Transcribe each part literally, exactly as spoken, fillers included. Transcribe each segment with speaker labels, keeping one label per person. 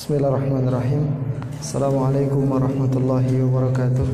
Speaker 1: Bismillahirrahmanirrahim. Assalamualaikum warahmatullahi wabarakatuh.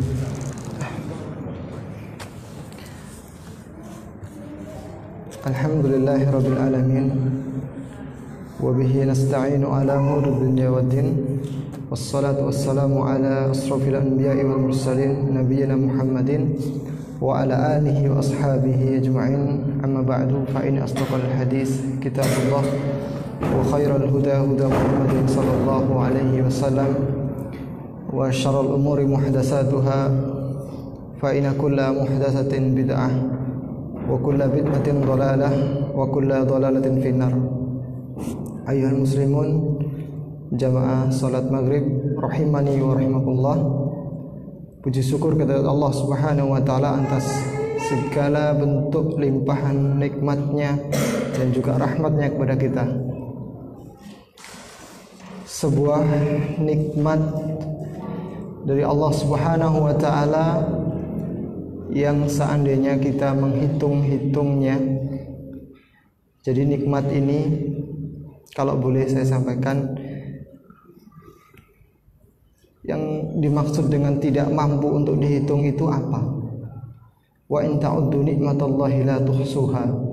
Speaker 1: Alhamdulillahi rabbil alamin. Wa bihi nasta'inu ala umuri dunya waddin. Wassalatu wassalamu ala asrafil anbiya'i wal mursalin nabiyyina Muhammadin wa ala alihi wa ashabihi ajma'in. Amma ba'du, fa in asdaqal hadis kitabullah wa khairal huda huda Muhammadin sallallahu alaihi wasallam wa syarrul umuri muhdatsatuha fa inna kulla muhdatsatin bid'ah wa kulla bid'atin dhalalah wa kulla dhalalatin finnar. Ayyuhal muslimun, jamaah salat maghrib rahimani wa rahimakumullah. Puji syukur kepada Allah Subhanahu wa taala atas segala bentuk limpahan nikmatnya dan juga rahmatnya kepada kita. Sebuah nikmat dari Allah Subhanahu wa taala yang seandainya kita menghitung-hitungnya, jadi nikmat ini kalau boleh saya sampaikan, yang dimaksud dengan tidak mampu untuk dihitung itu apa? Wa in ta'uddu nikmatallahi la tuhsuha.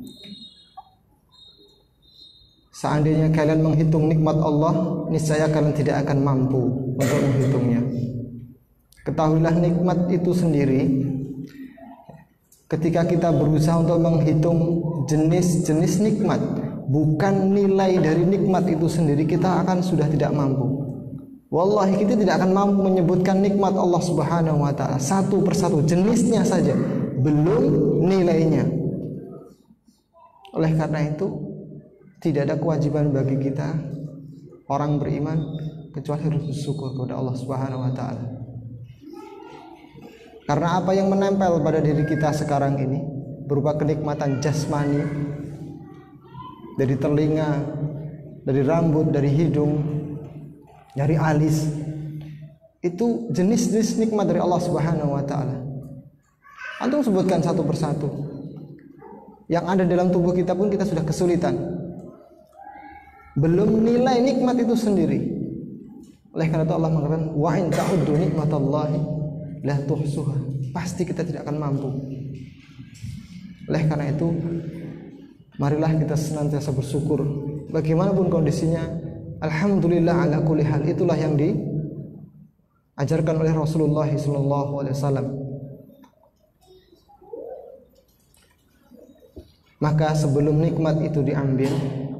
Speaker 1: Seandainya kalian menghitung nikmat Allah, niscaya kalian tidak akan mampu untuk menghitungnya. Ketahuilah nikmat itu sendiri, ketika kita berusaha untuk menghitung jenis-jenis nikmat, bukan nilai dari nikmat itu sendiri, kita akan sudah tidak mampu. Wallahi kita tidak akan mampu menyebutkan nikmat Allah Subhanahu wa taala satu persatu, jenisnya saja, belum nilainya. Oleh karena itu, tidak ada kewajiban bagi kita orang beriman kecuali harus bersyukur kepada Allah Subhanahu wa taala. Karena apa yang menempel pada diri kita sekarang ini berupa kenikmatan jasmani, dari telinga, dari rambut, dari hidung, dari alis, itu jenis-jenis nikmat dari Allah Subhanahu wa taala. Antum sebutkan satu persatu. Yang ada dalam tubuh kita pun kita sudah kesulitan, belum nilai nikmat itu sendiri. Oleh karena itu Allah mengatakan wa in ta'uddu nikmatallahi la tuhsuha. Pasti kita tidak akan mampu. Oleh karena itu, marilah kita senantiasa bersyukur bagaimanapun kondisinya. Alhamdulillah ala kulli hal. Itulah yang diajarkan oleh Rasulullah sallallahu alaihi wasallam. Maka sebelum nikmat itu diambil,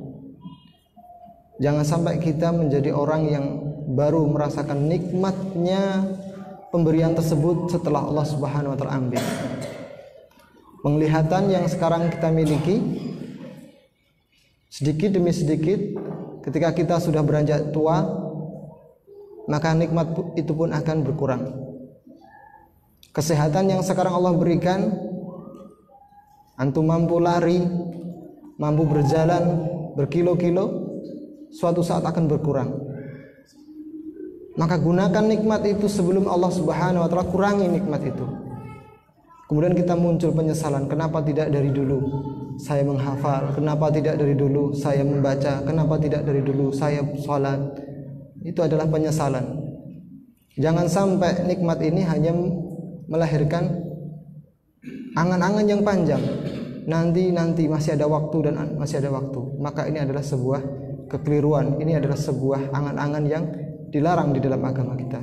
Speaker 1: jangan sampai kita menjadi orang yang baru merasakan nikmatnya pemberian tersebut setelah Allah Subhanahu wa taala ambil. Penglihatan yang sekarang kita miliki, sedikit demi sedikit ketika kita sudah beranjak tua, maka nikmat itu pun akan berkurang. Kesehatan yang sekarang Allah berikan, antum mampu lari, mampu berjalan berkilo-kilo, suatu saat akan berkurang. Maka gunakan nikmat itu sebelum Allah Subhanahu wa taala kurangi nikmat itu. Kemudian kita muncul penyesalan, kenapa tidak dari dulu saya menghafal, kenapa tidak dari dulu saya membaca, kenapa tidak dari dulu saya sholat. Itu adalah penyesalan. Jangan sampai nikmat ini hanya melahirkan angan-angan yang panjang, nanti nanti masih ada waktu dan masih ada waktu. Maka ini adalah sebuah kekeliruan, ini adalah sebuah angan-angan yang dilarang di dalam agama kita.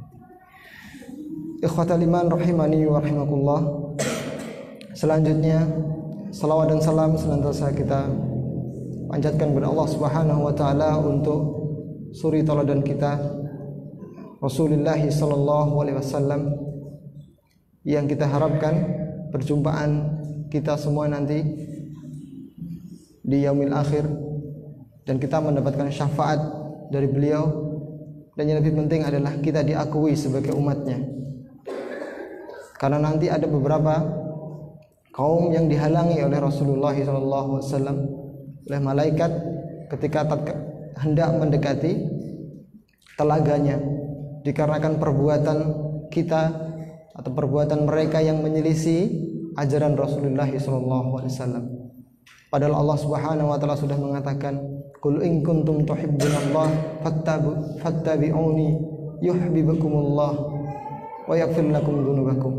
Speaker 1: Ikhwatal iman rahimani wa rahimakumullah. Selanjutnya, salawat dan salam senantiasa kita panjatkan kepada Allah Subhanahu wa taala untuk suri tauladan kita Rasulullah sallallahu alaihi wasallam, yang kita harapkan perjumpaan kita semua nanti di yaumil akhir dan kita mendapatkan syafaat dari beliau, dan yang lebih penting adalah kita diakui sebagai umatnya. Karena nanti ada beberapa kaum yang dihalangi oleh Rasulullah shallallahu alaihi wasallam, oleh malaikat ketika hendak mendekati telaganya, dikarenakan perbuatan kita atau perbuatan mereka yang menyelisih ajaran Rasulullah shallallahu alaihi wasallam. Padahal Allah Subhanahu wa taala sudah mengatakan, Qul in kuntum tuhibbunallah fattabi'uni yuhibbukumullah wa yaghfir lakum dzunubakum.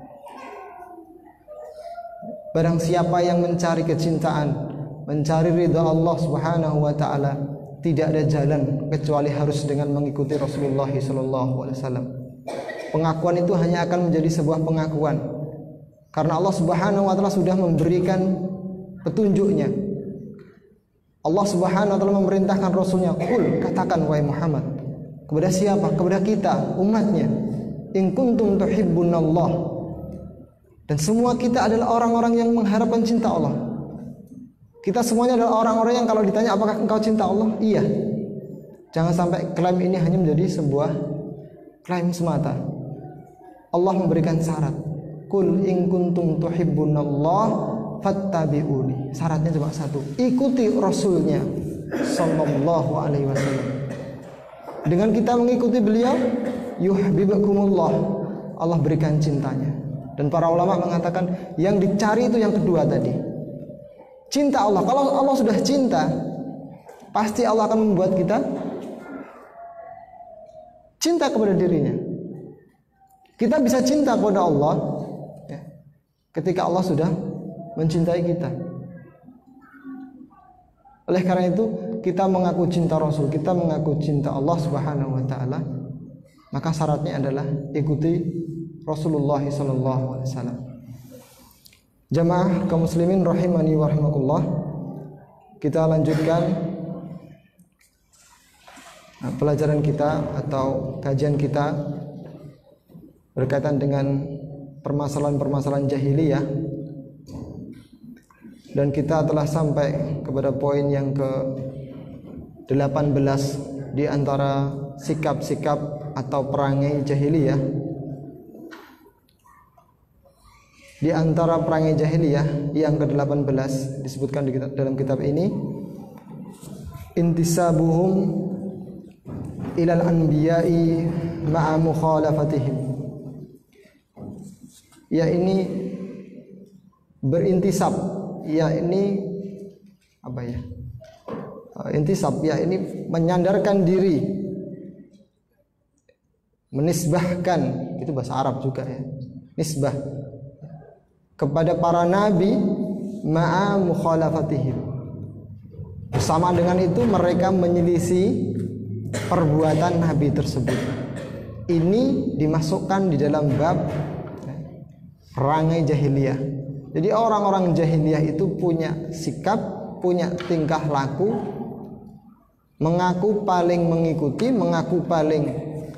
Speaker 1: Barang siapa yang mencari kecintaan, mencari ridha Allah Subhanahu wa taala, tidak ada jalan kecuali harus dengan mengikuti Rasulullah sallallahu alaihi wasallam. Pengakuan itu hanya akan menjadi sebuah pengakuan karena Allah Subhanahu wa taala sudah memberikan petunjuknya. Allah Subhanahu wa taala memerintahkan Rasulnya, "Qul," katakan wahai Muhammad, kepada siapa? Kepada kita, umatnya. In kuntum tuhibbunallah. Dan semua kita adalah orang-orang yang mengharapkan cinta Allah. Kita semuanya adalah orang-orang yang kalau ditanya apakah engkau cinta Allah? Iya. Jangan sampai klaim ini hanya menjadi sebuah klaim semata. Allah memberikan syarat. Qul in kuntum tuhibbunallah fattabi'uni. Syaratnya cuma satu. Ikuti Rasulnya sallallahu alaihi wasallam. Dengan kita mengikuti beliau, yuhibbukumullah. Allah berikan cintanya. Dan para ulama mengatakan yang dicari itu yang kedua tadi. Cinta Allah. Kalau Allah sudah cinta, pasti Allah akan membuat kita cinta kepada dirinya. Kita bisa cinta kepada Allah ya, ketika Allah sudah mencintai kita. Oleh karena itu, kita mengaku cinta Rasul, kita mengaku cinta Allah Subhanahu wa taala, maka syaratnya adalah ikuti Rasulullah sallallahu alaihi wasallam. Jamaah kaum muslimin rahimani wa rahimakumullah. Kita lanjutkan pelajaran kita atau kajian kita berkaitan dengan permasalahan-permasalahan jahiliyah. Dan kita telah sampai kepada poin yang ke delapan belas di antara sikap-sikap atau perangai jahiliyah. Di antara perangai jahiliyah yang ke delapan belas disebutkan di kitab, dalam kitab ini, intisabuhum ilal anbiya'i ma'a mukhalafatihim. Ya ini berintisab, ya ini apa ya? Intisab, ya ini menyandarkan diri, menisbahkan, itu bahasa Arab juga ya. Nisbah kepada para nabi ma'a mukhalafatihim. Bersama dengan itu mereka menyelisih perbuatan nabi tersebut. Ini dimasukkan di dalam bab perangai jahiliyah. Jadi orang-orang jahiliyah itu punya sikap, punya tingkah laku, mengaku paling mengikuti, mengaku paling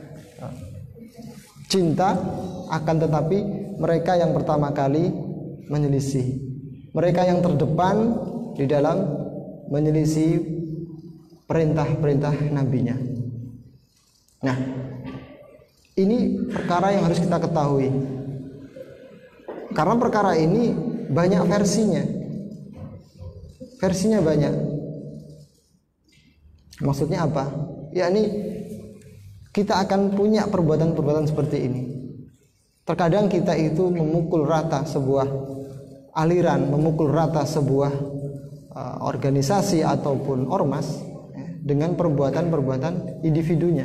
Speaker 1: cinta, akan tetapi mereka yang pertama kali menyelisih. Mereka yang terdepan di dalam menyelisih perintah-perintah nabinya. Nah, ini perkara yang harus kita ketahui. Karena perkara ini banyak versinya. Versinya banyak. Maksudnya apa? Yakni kita akan punya perbuatan-perbuatan seperti ini. Terkadang kita itu memukul rata sebuah aliran, memukul rata sebuah uh, organisasi ataupun ormas ya, dengan perbuatan-perbuatan individunya.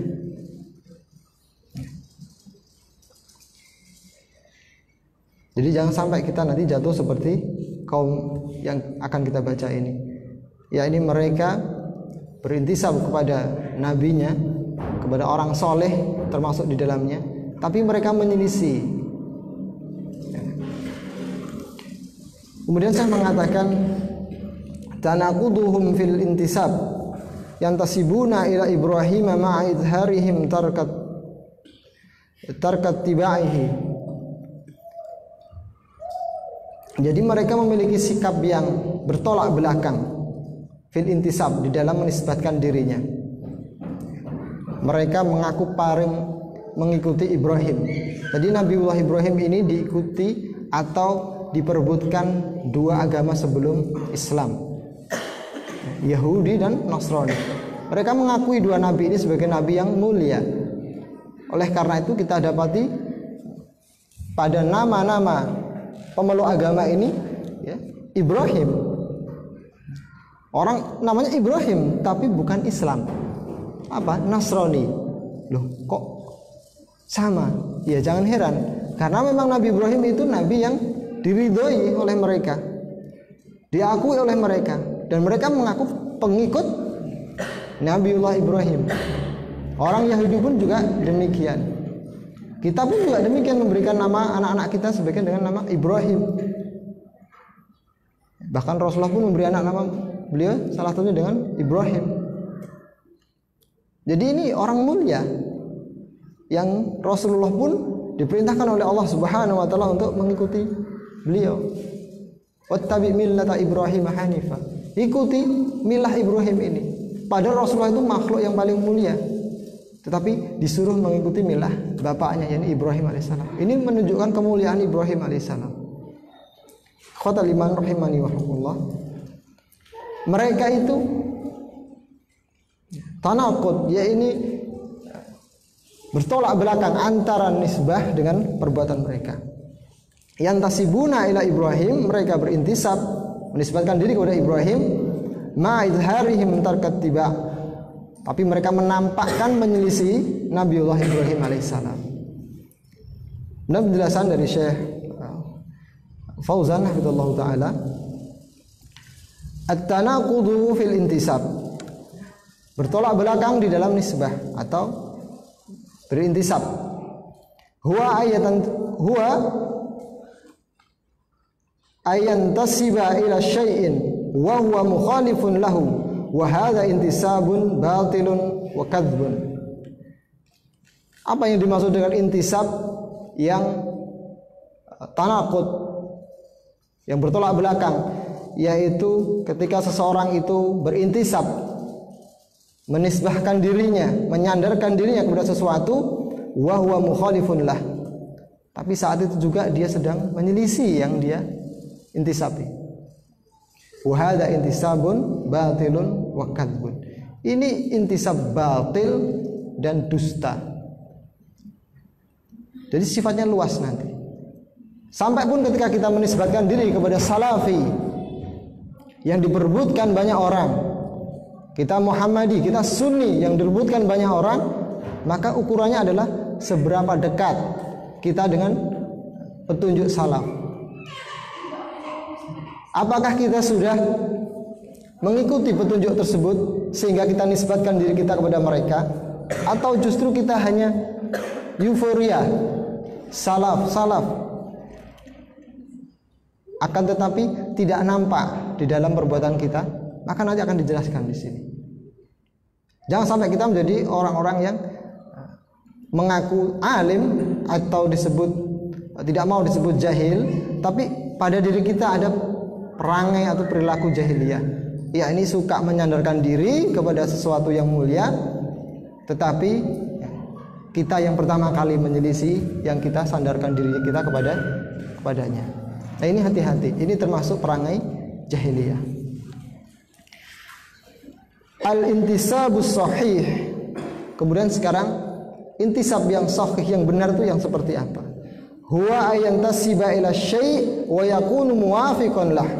Speaker 1: Jadi jangan sampai kita nanti jatuh seperti kaum yang akan kita baca ini. Ya ini mereka berintisab kepada nabinya, kepada orang soleh termasuk di dalamnya, tapi mereka menyelisih. Kemudian saya mengatakan tanaquduhum fil intisab yantasibuna ila Ibrahim ma'a idharihim tarkat tarkat tibaihi. Jadi mereka memiliki sikap yang bertolak belakang fil intisab di dalam menisbatkan dirinya. Mereka mengaku paling mengikuti Ibrahim. Jadi Nabiullah Ibrahim ini diikuti atau diperebutkan dua agama sebelum Islam, Yahudi dan Nasrani. Mereka mengakui dua nabi ini sebagai nabi yang mulia. Oleh karena itu kita dapati pada nama-nama pemeluk agama ini ya, Ibrahim. Orang namanya Ibrahim tapi bukan Islam. Apa? Nasrani. Loh, kok sama? Ya jangan heran, karena memang Nabi Ibrahim itu nabi yang diridhoi oleh mereka, diakui oleh mereka, dan mereka mengaku pengikut Nabiullah Ibrahim. Orang Yahudi pun juga demikian. Kita pun juga demikian, memberikan nama anak-anak kita sebagian dengan nama Ibrahim. Bahkan Rasulullah pun memberi anak nama beliau salah satunya dengan Ibrahim. Jadi ini orang mulia yang Rasulullah pun diperintahkan oleh Allah Subhanahu wa taala untuk mengikuti beliau. Wattabi millata Ibrahim hanifa. Ikuti milah Ibrahim ini. Padahal Rasulullah itu makhluk yang paling mulia, tetapi disuruh mengikuti milah bapaknya, yakni Ibrahim alaihissalam. Ini menunjukkan kemuliaan Ibrahim alaihissalam. Khotal iman rahimani wa rahmatullah. Mereka itu tanaqud, ya ini bertolak belakang antara nisbah dengan perbuatan mereka. Yantasibuna ila Ibrahim, mereka berintisab menisbatkan diri kepada Ibrahim, ma izharihim tarkat tiba, tapi mereka menampakkan menyelisih Nabiullah Ibrahim alaihissalam. Nah, penjelasan dari Syekh Fauzan hafizallahu taala, at-tanaqudu fil intisab, bertolak belakang di dalam nisbah atau berintisab. Huwa ayatan huwa ayan tasiba ila syai'in wa huwa mukhalifun lahu wa hadha intisabun batilun wa kadzbun. Apa yang dimaksud dengan intisab yang tanaqud, yang bertolak belakang, yaitu ketika seseorang itu berintisab, menisbahkan dirinya, menyandarkan dirinya kepada sesuatu, wa huwa mukhalifun lah, tapi saat itu juga dia sedang menyelisih yang dia intisabi. Wa hadza intisabun batilun wa kadzbun. Ini intisab batil dan dusta. Jadi sifatnya luas nanti. Sampai pun ketika kita menisbatkan diri kepada salafi yang diperebutkan banyak orang, kita Muhammadi, kita Sunni yang diperebutkan banyak orang, maka ukurannya adalah seberapa dekat kita dengan petunjuk salaf. Apakah kita sudah mengikuti petunjuk tersebut sehingga kita nisbatkan diri kita kepada mereka, atau justru kita hanya euforia salaf salaf, akan tetapi tidak nampak di dalam perbuatan kita? Maka nanti akan dijelaskan di sini. Jangan sampai kita menjadi orang-orang yang mengaku alim atau disebut tidak mau disebut jahil, tapi pada diri kita ada perangai atau perilaku jahiliyah. Ya, ini suka menyandarkan diri kepada sesuatu yang mulia, tetapi kita yang pertama kali menyelisih yang kita sandarkan diri kita kepada kepadanya. Nah, ini hati-hati. Ini termasuk perangai jahiliyah. Al-intisabus sahih. Kemudian sekarang intisab yang sahih, yang benar itu yang seperti apa? Huwa ayantasiba ila syai' wa yakunu muwafiqan lah.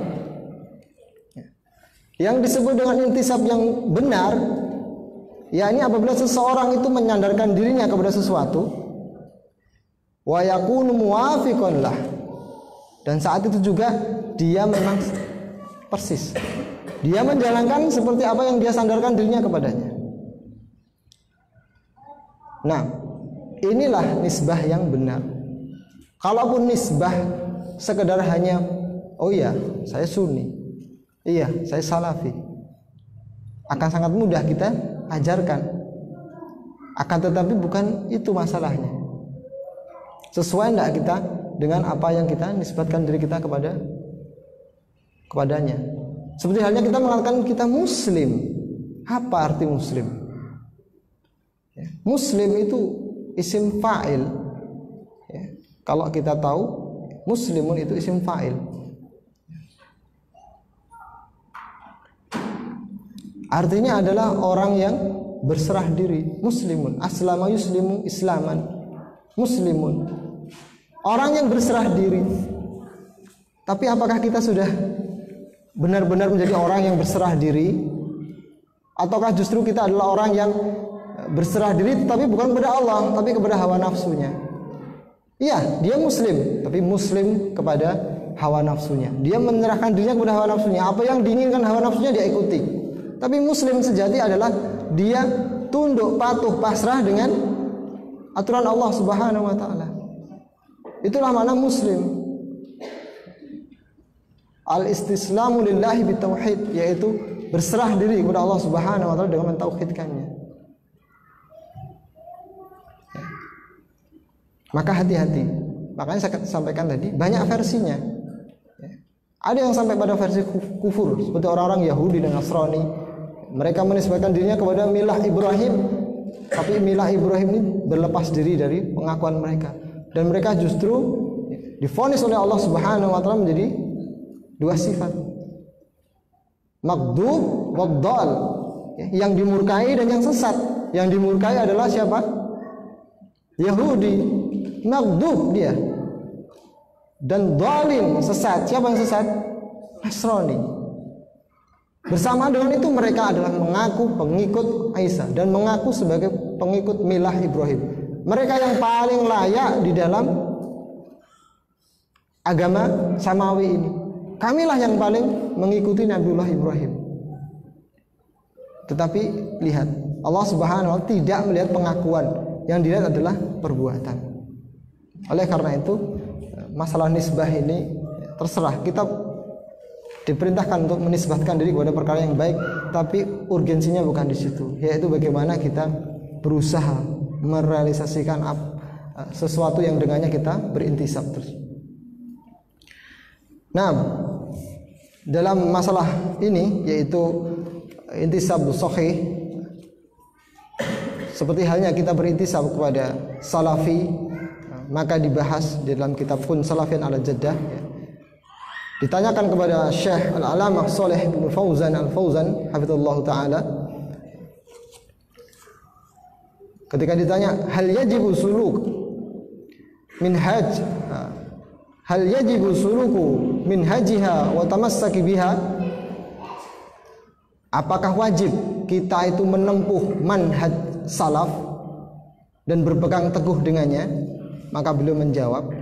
Speaker 1: Yang disebut dengan intisab yang benar, yakni apabila seseorang itu menyandarkan dirinya kepada sesuatu, wa yakunu muwafiqan lah, dan saat itu juga dia memang persis, dia menjalankan seperti apa yang dia sandarkan dirinya kepadanya. Nah, inilah nisbah yang benar. Kalaupun nisbah sekedar hanya, oh iya saya Sunni, iya saya Salafi, akan sangat mudah kita ajarkan. Akan tetapi bukan itu masalahnya. Sesuai enggak kita dengan apa yang kita nisbatkan diri kita kepada kepadanya. Seperti halnya kita mengatakan kita Muslim. Apa arti Muslim? Ya, Muslim itu isim fa'il. Ya, kalau kita tahu Muslimun itu isim fa'il. Artinya adalah orang yang berserah diri. Muslimun, aslama yuslimu islaman. Muslimun, orang yang berserah diri. Tapi apakah kita sudah benar-benar menjadi orang yang berserah diri, ataukah justru kita adalah orang yang berserah diri tapi bukan kepada Allah tapi kepada hawa nafsunya. Iya, dia muslim tapi muslim kepada hawa nafsunya. Dia menyerahkan dirinya kepada hawa nafsunya. Apa yang diinginkan hawa nafsunya dia ikuti. Tapi muslim sejati adalah dia tunduk, patuh, pasrah dengan aturan Allah Subhanahu wa taala. Itulah makna muslim. Al-istislamu lillahi bitauhid, yaitu berserah diri kepada Allah Subhanahu wa taala dengan mentauhidkannya. Maka hati-hati. Makanya saya sampaikan tadi banyak versinya. Ada yang sampai pada versi kufur seperti orang-orang Yahudi dan Nasrani. Mereka menisbatkan dirinya kepada milah Ibrahim, tapi milah Ibrahim ini berlepas diri dari pengakuan mereka, dan mereka justru divonis oleh Allah Subhanahu wa taala menjadi dua sifat, maghdub waddal, yang dimurkai dan yang sesat. Yang dimurkai adalah siapa? Yahudi, maghdub dia, dan dhalin, sesat. Siapa yang sesat? Nasrani. Bersama dengan itu mereka adalah mengaku pengikut Isa dan mengaku sebagai pengikut milah Ibrahim. Mereka yang paling layak di dalam agama samawi ini. Kamilah yang paling mengikuti Nabiullah Ibrahim. Tetapi lihat, Allah Subhanahu wa taala tidak melihat pengakuan, yang dilihat adalah perbuatan. Oleh karena itu, masalah nisbah ini terserah, kita diperintahkan untuk menisbahkan diri kepada perkara yang baik, tapi urgensinya bukan di situ, yaitu bagaimana kita berusaha merealisasikan sesuatu yang dengannya kita berintisab terus. Nah, dalam masalah ini yaitu intisab sahih, seperti halnya kita berintisab kepada salafi, maka dibahas di dalam kitab Kun Salafin ala Jaddah. Ditanyakan kepada Syekh Al-Alamah Shalih bin Fauzan Al-Fauzan hafizallahu taala, ketika ditanya hal yajibu suluk minhaj hal yajibu suluku minhajiha wa tamassaki biha, apakah wajib kita itu menempuh manhaj salaf dan berpegang teguh dengannya? Maka beliau menjawab,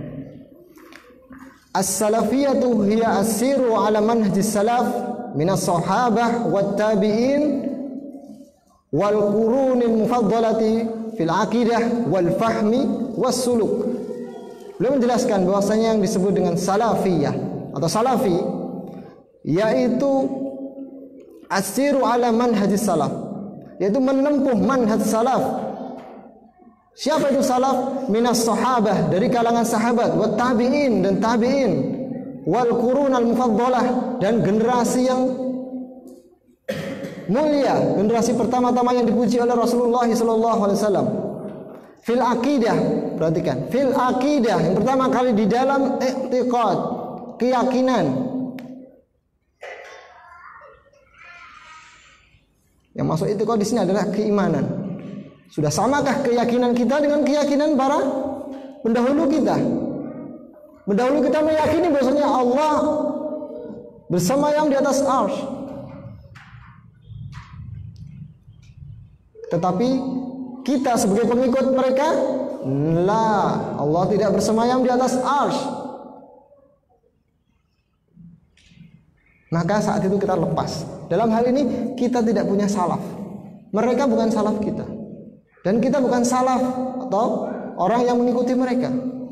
Speaker 1: as-salafiyatu hiya asiru ala manhajis salaf minas sahabah wat tabi'in wal qurunil mufaddalati fil aqidah wal fahmi was suluk. Beliau menjelaskan bahwasanya yang disebut dengan salafiyah atau salafi yaitu asiru ala manhajis salaf, yaitu menempuh manhaj salaf. Siapa itu salaf? Minas sahabah, dari kalangan sahabat, wat tabi'in, dan tabi'in, wal qurun al mufaddalah, dan generasi yang mulia, generasi pertama-tama yang dipuji oleh Rasulullah sallallahu alaihi wasallam. Fil aqidah, perhatikan, fil aqidah, yang pertama kali di dalam i'tiqad, keyakinan. Yang masuk i'tiqad di sini adalah keimanan. Sudah samakah keyakinan kita dengan keyakinan para pendahulu kita? Pendahulu kita meyakini bahwasanya Allah bersemayam di atas arsy. Tetapi kita sebagai pengikut mereka, la, Allah tidak bersemayam di atas arsy. Maka saat itu kita lepas. Dalam hal ini kita tidak punya salaf. Mereka bukan salaf kita. Dan kita bukan salaf atau orang yang mengikuti mereka.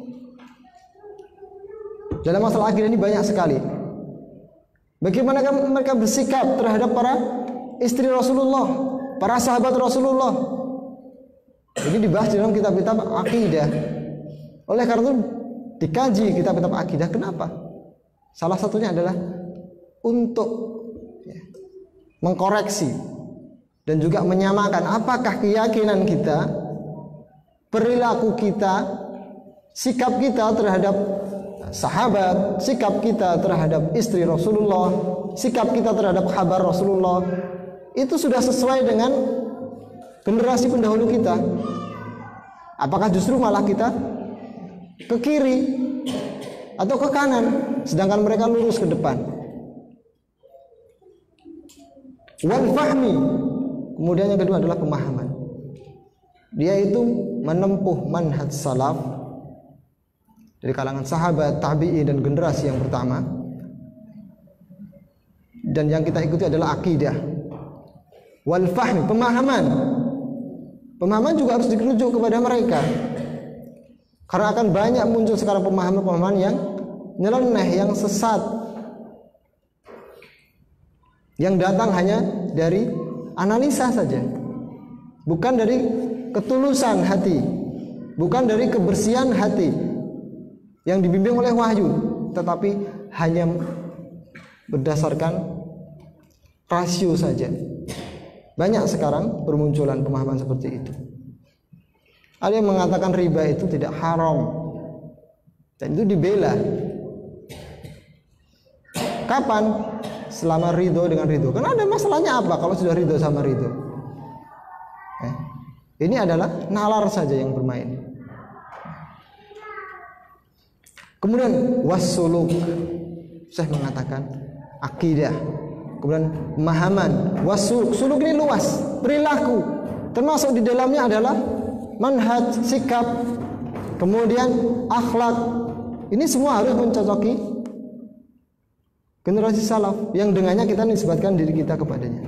Speaker 1: Dalam masalah akidah ini banyak sekali. Bagaimana mereka bersikap terhadap para istri Rasulullah, para sahabat Rasulullah. Ini dibahas dalam kitab-kitab akidah. Oleh karena itu dikaji kitab-kitab akidah. Kenapa? Salah satunya adalah untuk ya, mengkoreksi dan juga menyamakan apakah keyakinan kita, perilaku kita, sikap kita terhadap sahabat, sikap kita terhadap istri Rasulullah, sikap kita terhadap kabar Rasulullah, itu sudah sesuai dengan generasi pendahulu kita. Apakah justru malah kita ke kiri atau ke kanan, sedangkan mereka lurus ke depan? Wal fahmi. Kemudian yang kedua adalah pemahaman. Dia itu menempuh manhaj salaf dari kalangan sahabat, tabi'in dan generasi yang pertama. Dan yang kita ikuti adalah akidah. Wal fahmi, pemahaman. Pemahaman juga harus dirujuk kepada mereka. Karena akan banyak muncul sekarang pemahaman-pemahaman yang nyeleneh, yang sesat, yang datang hanya dari analisa saja, bukan dari ketulusan hati, bukan dari kebersihan hati yang dibimbing oleh wahyu, tetapi hanya berdasarkan rasio saja. Banyak sekarang bermunculan pemahaman seperti itu. Ada yang mengatakan riba itu tidak haram, dan itu dibela. Kapan? Selama ridho dengan ridho. Karena ada masalahnya apa kalau sudah ridho sama ridho? Eh, ini adalah nalar saja yang bermain. Kemudian wassuluk, saya mengatakan akidah. Kemudian pemahaman. Wassuluk, suluk ini luas, perilaku. Termasuk di dalamnya adalah manhaj, sikap, kemudian akhlak. Ini semua harus mencocoki generasi salaf yang dengannya kita nisbatkan diri kita kepadanya.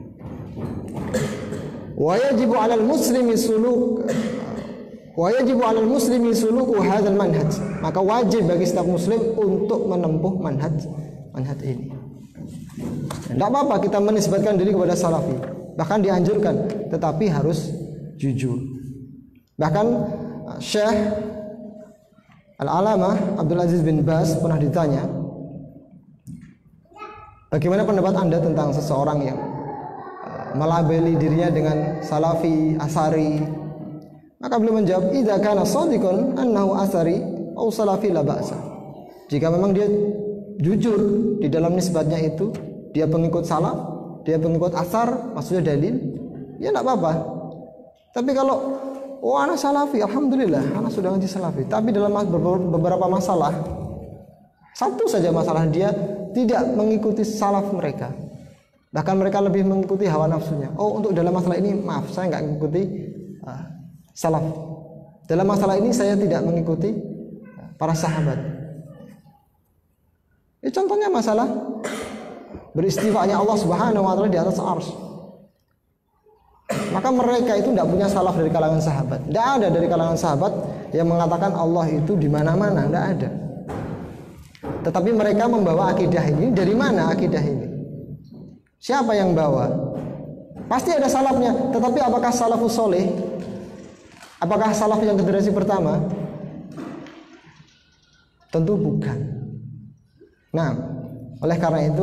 Speaker 1: Wa yajibu 'alal muslimi suluk wa yajibu 'alal muslimi suluku hadzal manhaj. Maka wajib bagi setiap muslim untuk menempuh manhaj manhaj ini. Tidak apa-apa kita menisbatkan diri kepada salafi, bahkan dianjurkan, tetapi harus jujur. Bahkan Syekh Al-Alamah Abdul Aziz bin Baz pernah ditanya, bagaimana pendapat Anda tentang seseorang yang melabeli dirinya dengan salafi, asari? Maka beliau menjawab, idza kana shadiqan annahu asari aw salafi la ba'sa. Jika memang dia jujur di dalam nisbatnya itu, dia pengikut salaf, dia pengikut asar, maksudnya dalil, ya enggak apa-apa. Tapi kalau oh anak salafi, alhamdulillah, anak sudah ngaji salafi, tapi dalam beberapa masalah, satu saja masalah dia tidak mengikuti salaf mereka, bahkan mereka lebih mengikuti hawa nafsunya. Oh, untuk dalam masalah ini maaf, saya nggak mengikuti uh, salaf. Dalam masalah ini saya tidak mengikuti uh, para sahabat. Ini contohnya masalah beristiwanya Allah Subhanahu wa taala di atas arsy. Maka mereka itu tidak punya salaf dari kalangan sahabat. Tidak ada dari kalangan sahabat yang mengatakan Allah itu di mana-mana, tidak ada. Tetapi mereka membawa akidah ini. Dari mana akidah ini? Siapa yang bawa? Pasti ada salafnya. Tetapi apakah salafus soleh? Apakah salaf yang generasi pertama? Tentu bukan. Nah, oleh karena itu,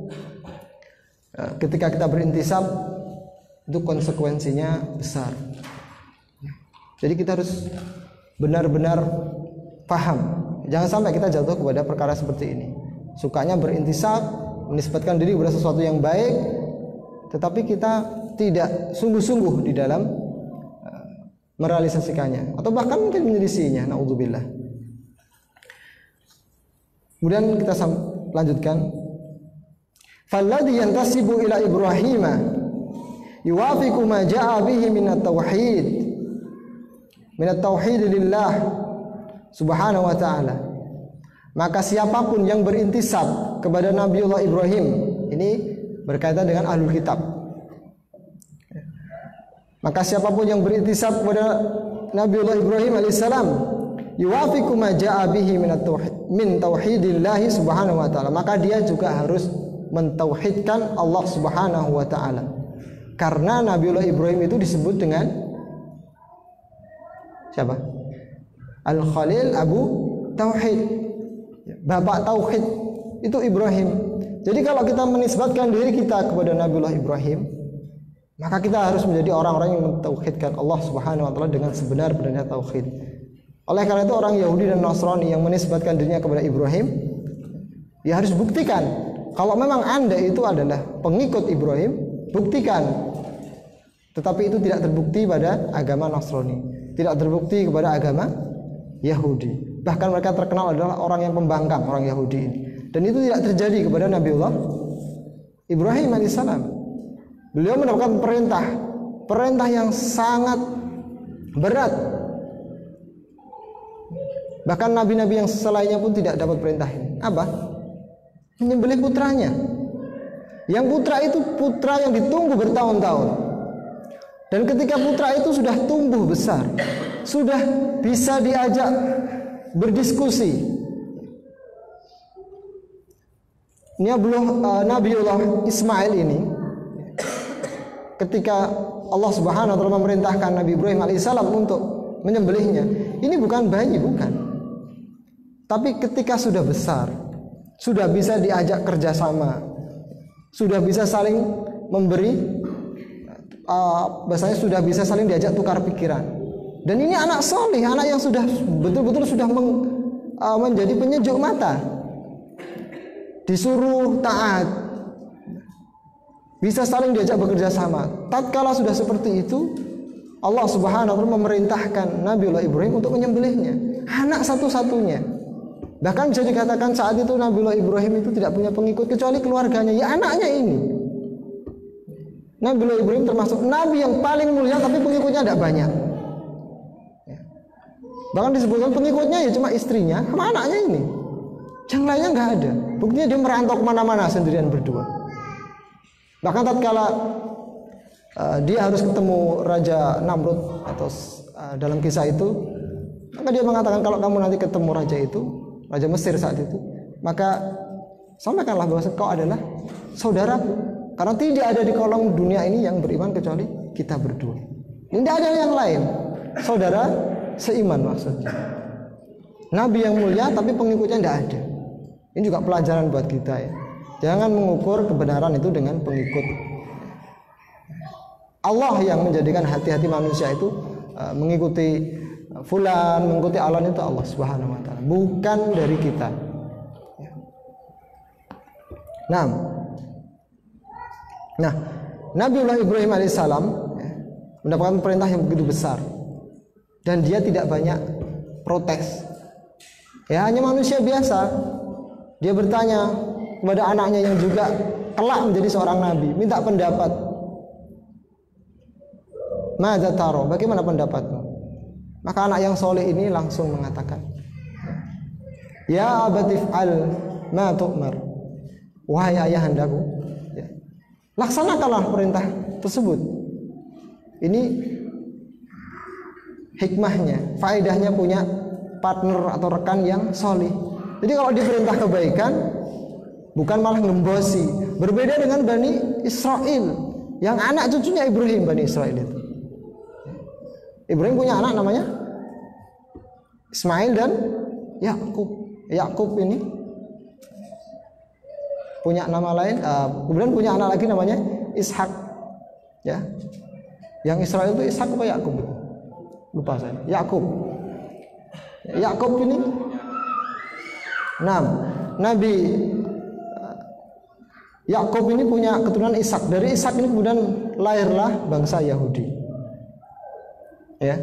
Speaker 1: ketika kita berintisab, itu konsekuensinya besar. Jadi kita harus benar-benar paham. Jangan sampai kita jatuh kepada perkara seperti ini. Sukanya berintisab, menisbatkan diri kepada sesuatu yang baik, tetapi kita tidak sungguh-sungguh di dalam uh, merealisasikannya, atau bahkan mungkin menyelisihinya. Naudzubillah. Kemudian kita lanjutkan. Falladhi yantasibu ila Ibrahima yuwafiqu ma ja'a bihi min at-tauhid min at-tauhid lillah subhanahu wa ta'ala. Maka siapapun yang berintisab kepada Nabiullah Ibrahim, ini berkaitan dengan ahlul kitab. Maka siapapun yang berintisab kepada Nabiullah Ibrahim alaihissalam, yuwafiqu ma ja'a bihi min at-tauhid min tauhidillah subhanahu wa ta'ala, maka dia juga harus mentauhidkan Allah Subhanahu wa ta'ala. Karena Nabiullah Ibrahim itu disebut dengan siapa? Al-Khalil Abu Tauhid, Bapak Tauhid, itu Ibrahim. Jadi kalau kita menisbatkan diri kita kepada Nabiullah Ibrahim, maka kita harus menjadi orang-orang yang mentauhidkan Allah Subhanahu wa ta'ala dengan sebenar-benarnya tauhid. Oleh karena itu orang Yahudi dan Nasrani yang menisbatkan dirinya kepada Ibrahim, dia harus buktikan kalau memang Anda itu adalah pengikut Ibrahim, buktikan. Tetapi itu tidak terbukti pada agama Nasrani, tidak terbukti kepada agama Yahudi. Bahkan mereka terkenal adalah orang yang pembangkang, orang Yahudi ini. Dan itu tidak terjadi kepada Nabiullah Ibrahim alaihissalam. Beliau mendapatkan perintah, perintah yang sangat berat. Bahkan nabi-nabi yang selainnya pun tidak dapat perintah ini. Apa? Menyembelih putranya. Yang putra itu putra yang ditunggu bertahun-tahun. Dan ketika putra itu sudah tumbuh besar, sudah bisa diajak berdiskusi. Ini uh, Nabiullah Ismail ini, ketika Allah Subhanahu wa taala memerintahkan Nabi Ibrahim alaihissalam untuk menyembelihnya, ini bukan bayi, bukan. Tapi ketika sudah besar, sudah bisa diajak kerjasama, sudah bisa saling memberi, uh, bahasanya sudah bisa saling diajak tukar pikiran. Dan ini anak soleh, anak yang sudah betul-betul sudah meng, uh, menjadi penyejuk mata, disuruh taat, bisa saling diajak bekerja sama. Tatkala sudah seperti itu, Allah Subhanahu wa taala memerintahkan Nabiullah Ibrahim untuk menyembelihnya, anak satu-satunya. Bahkan bisa dikatakan saat itu Nabiullah Ibrahim itu tidak punya pengikut kecuali keluarganya, ya anaknya ini. Nabiullah Ibrahim termasuk nabi yang paling mulia, tapi pengikutnya tidak banyak. Bahkan disebutkan pengikutnya ya cuma istrinya sama anaknya ini, yang lainnya nggak ada. Buktinya dia merantau kemana-mana sendirian berdua. Bahkan tatkala uh, dia harus ketemu Raja Namrud atau uh, dalam kisah itu, maka dia mengatakan, kalau kamu nanti ketemu raja itu, Raja Mesir saat itu, maka sampaikanlah bahwa kau adalah saudaraku, karena tidak ada di kolong dunia ini yang beriman kecuali kita berdua. Tidak ada yang lain, saudara seiman maksudnya. Nabi yang mulia tapi pengikutnya tidak ada. Ini juga pelajaran buat kita ya. Jangan mengukur kebenaran itu dengan pengikut. Allah yang menjadikan hati-hati manusia itu uh, mengikuti fulan, mengikuti alam itu Allah Subhanahu wa taala, bukan dari kita. Nah, nah Nabiullah Ibrahim alaihissalam ya, mendapatkan perintah yang begitu besar dan dia tidak banyak protes. Ya, hanya manusia biasa. Dia bertanya kepada anaknya yang juga kelak menjadi seorang nabi, minta pendapat. Madza taro, bagaimana pendapatmu? Maka anak yang soleh ini langsung mengatakan, ya abatif al ma tu'mar, wahai ayahandaku, ya, laksanakanlah perintah tersebut. Ini hikmahnya, faedahnya punya partner atau rekan yang soleh. Jadi kalau diperintah kebaikan, bukan malah ngembosi. Berbeda dengan Bani Israel, yang anak cucunya Ibrahim, Bani Israel itu. Ibrahim punya anak namanya Ismail dan Yakub. Yakub ini punya nama lain, uh, kemudian punya anak lagi namanya Ishak. Ya, yang Israel itu Ishak apa Yakub? Lupa saya. Yakub. Yakub ini, nah, Nabi uh, Yakub ini punya keturunan Ishak. Dari Ishak ini kemudian lahirlah bangsa Yahudi. Ya.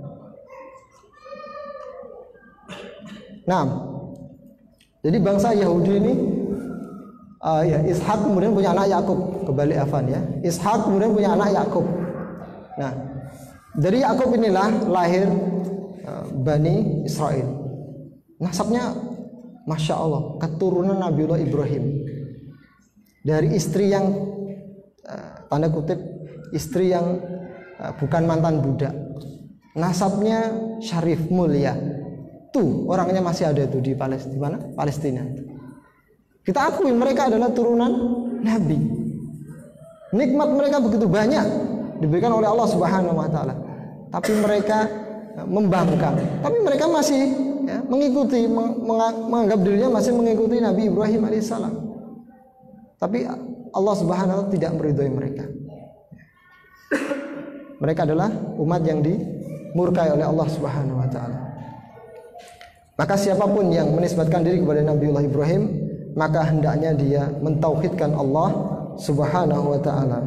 Speaker 1: Nah, jadi bangsa Yahudi ini uh, ya Ishak kemudian punya anak Yakub, kebalik Afan ya. Ishak kemudian punya anak Yakub. Nah, dari Yakub inilah lahir uh, Bani Israel. Nasabnya Masya Allah, keturunan Nabiullah Ibrahim. Dari istri yang uh, tanda kutip istri yang uh, bukan mantan budak. Nasabnya syarif, mulia. Tuh orangnya masih ada tuh di Palestina, Palestina. Kita akui mereka adalah turunan Nabi. Nikmat mereka begitu banyak diberikan oleh Allah Subhanahu wa taala. Tapi mereka membangkang. Tapi mereka masih ya, mengikuti menganggap dirinya masih mengikuti Nabi Ibrahim alaihissalam. Tapi Allah Subhanahu wa taala tidak meridhoi mereka. Mereka adalah umat yang dimurkai oleh Allah Subhanahu wa taala. Maka siapapun yang menisbatkan diri kepada Nabiullah Ibrahim, maka hendaknya dia mentauhidkan Allah Subhanahu wa taala.